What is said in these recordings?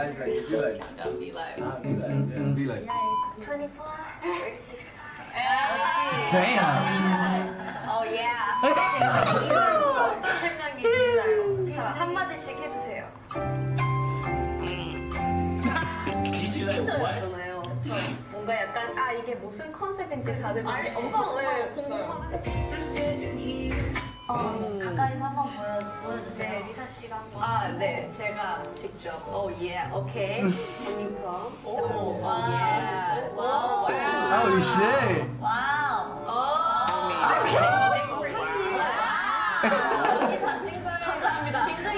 Be live. Be like. 24, 36. Damn. Oh yeah. 어떤 생각이 드나요? 자, 한마디씩 해주세요. What? 저 뭔가 약간 이게 무슨 컨셉인지 다들 엄청 궁금하죠? 가까이서 한번 보여주세요. 네, 리사 씨가 한번. 네, 제가 직접. Oh yeah, okay. 언니 그럼. Oh yeah. Wow. Holy shit. 와우. 감사합니다. 굉장히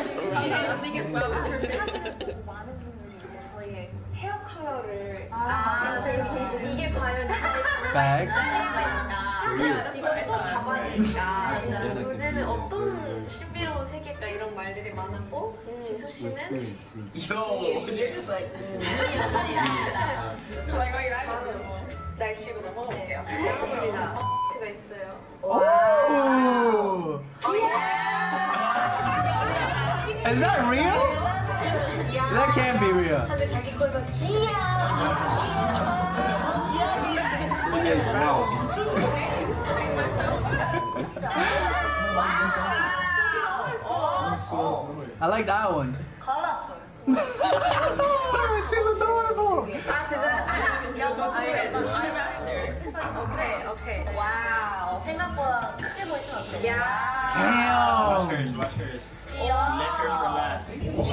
많은 분들이 저희의 헤어 컬러를 이게 과연 Bags. 이걸 또 잡아내니까 요새는 어떤 신비로운 세계일까 이런 말들이 많았고 지수 씨는 You're just like. 날씨로 넘어갈게요. 반갑습니다. 가 있어요. Oh. Is that real? That can't be real. I like that one. Colorful. She's adorable. 오케이. 와우. 생각보다 크게 보이진 않대요. Damn. Watch hers. Let hers for last.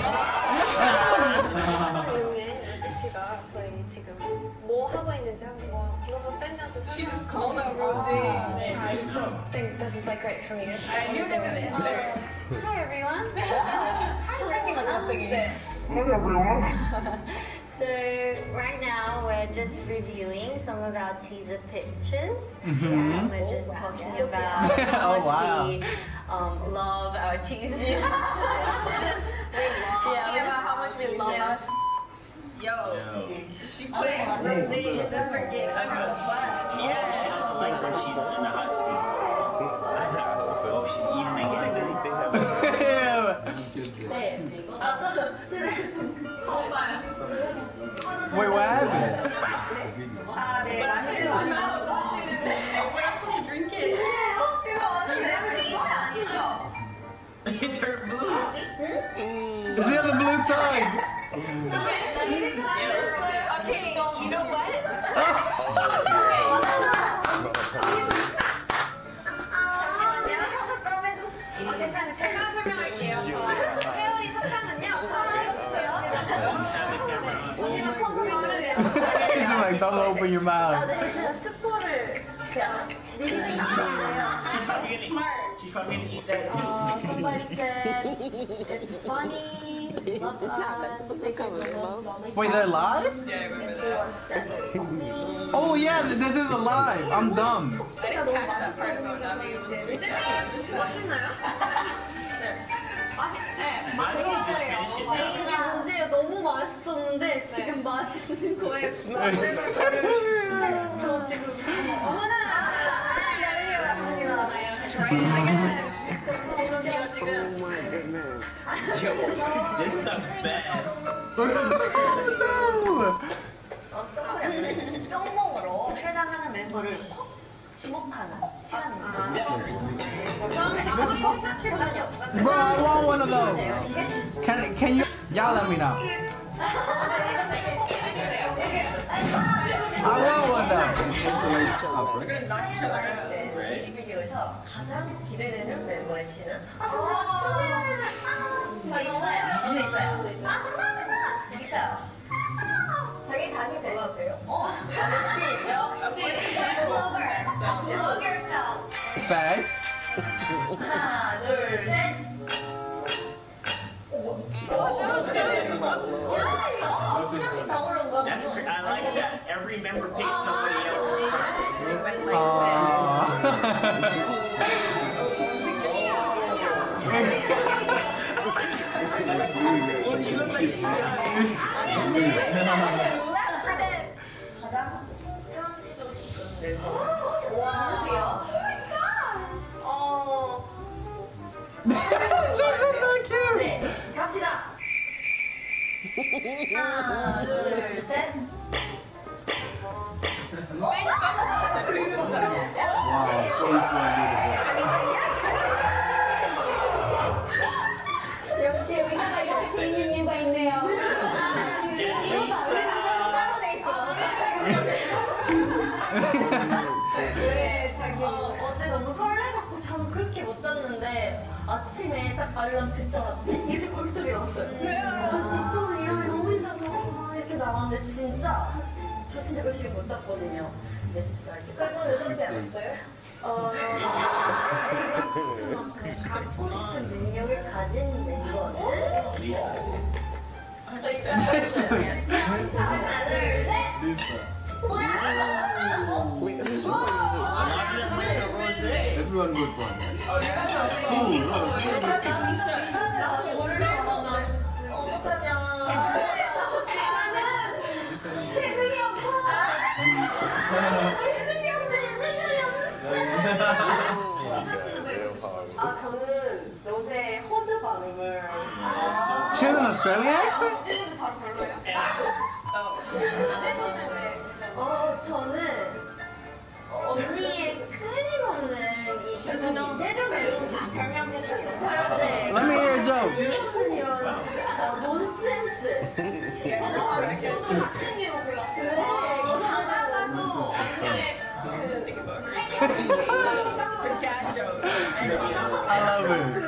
조용해, 유지 씨가 저희 지금 뭐 하고 있는지 한번 글로벌 팬들한테 설명. She just called out Rosie. I just think this is like great for me. I knew they were gonna answer. Hi everyone. So right now we're just reviewing some of our teaser pictures. And we're just talking about how Oh, wow. much we love our teaser pictures. How much we love us. Yo. She put Rosie in the freaking spot. Yeah, she doesn't like when she's in the hot seat. Oh, she's eating again. Wait, what happened? 네, 맛있어요. We're not supposed to drink it. It turned blue. Is he on the blue tongue? Okay, you know what? 괜찮아요. 제가 설명할게요. 회오리 사탕은요. He's like, don't open your mouth. 제가 스포를 She's probably gonna eat that too. somebody said it's funny. Love us. Wait, they're live? Yeah, I remember that. Oh yeah, this is alive. I'm dumb. I didn't catch that part about not being able to drink it. 맛있나요? Might as well just finish it now. 이게 문제예요. 너무 맛있었는데 지금 맛있는 거예요. 저 지금 어머나 야르게 왔습니다. Yo, this sucks fast. 뿅몽으로 해당하는 멤버를 콕 지목하는 시간입니다. Bro, I want one of those. Can you y'all let me know? I want one though. We're gonna knock each other out. Right? 뮤직비디오에서 가장 기대되는 멤버의 씨는 저 있어요. 있어요. 자기 다시 불러도 돼요? 잘했지? 역시 Love yourself. Facts. 하나, 둘, 셋. That's I like that. Every member picks somebody else's part. Well, she looks like she's got 가장 칭찬해주고 싶은 멤버. 와, Jackson's not cute. 네, 갑시다. 하나, 둘, 셋. Wow, so 역시 우리가 이렇게 돼 있는 이유가 있네요. 왜 자기 어제 너무 설레갖고 잠을 그렇게 못 잤는데 아침에 딱 알람 듣자마자 이렇게 벌떡 일어났어요. 보통은 일어나서 너무 힘들어서 이렇게 나왔는데 진짜 저 진짜 열심히 못 잤거든요. 근데 진짜 이렇게 그래도 요즘 때 왔어요? 갖고 싶은 능력을 가진 멤버는 하나, 둘, 셋. Everyone good one. 저는 요새 호주 발음을 She has an Australian accent? 호주 발음 별로예요? 저는 언니의 끊임없는 이 이제적인 Let me hear a joke. 이런 논센스 저도 같은 게 몰랐어요. 그러다가도 I love it.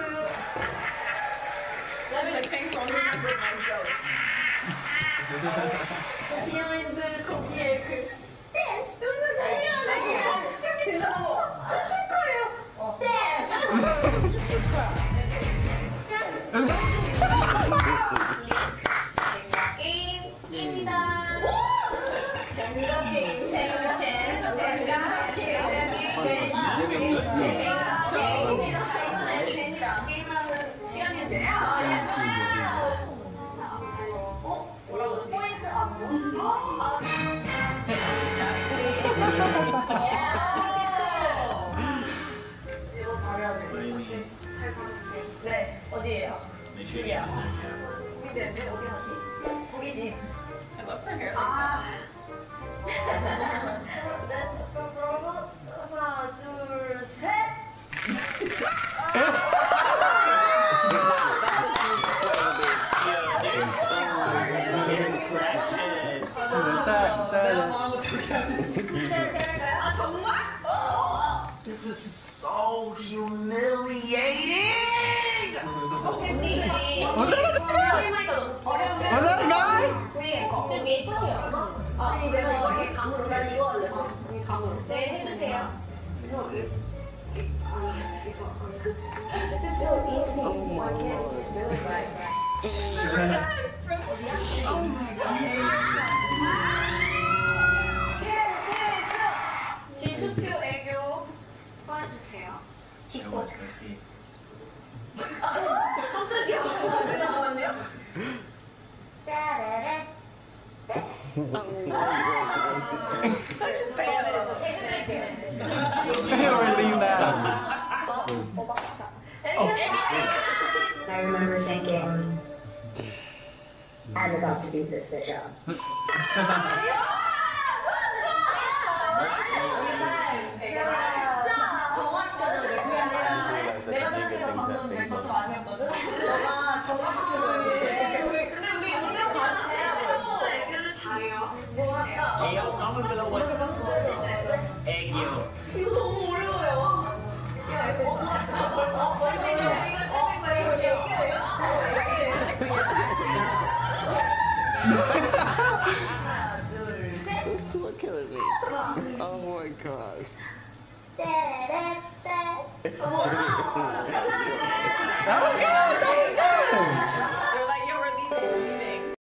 비하인드 거기에 그 댄스 댄스 진짜 하실 거예요. 댄스 게임입니다. 정답 게임 정답 게임이랑 게임하는 시간인데요. 뭐라고? 포인트 안 보였어? 이거 잘해야 돼. 네, 어디에요? 여기야. 고깃집인데 어디 하지? 고깃집. 아. 네, 그러면 하나, 둘, 셋. 아 정말? This is so humiliating. Was that a guy? 아니 내가 여기 감으로 난 이거 할래. 여기 감으로. 네 해주세요. 이거 It's so easy. Why can't you just do it right? Oh my god. 지수표 애교 도와주세요. 깜짝이야. 잠깐만요. 따라라. Or leave now. I remember thinking, I'm about to beat this bitch up. 내가 생각해서 방금 멤버 저 아니었거든? 너가 저거 시켜줘야 돼. 근데 우리 오늘 가서 애교를 잘해요. 애교 까먹은 거 애교. 이거 너무 어려워요. You're killing me. Oh my gosh. Okay.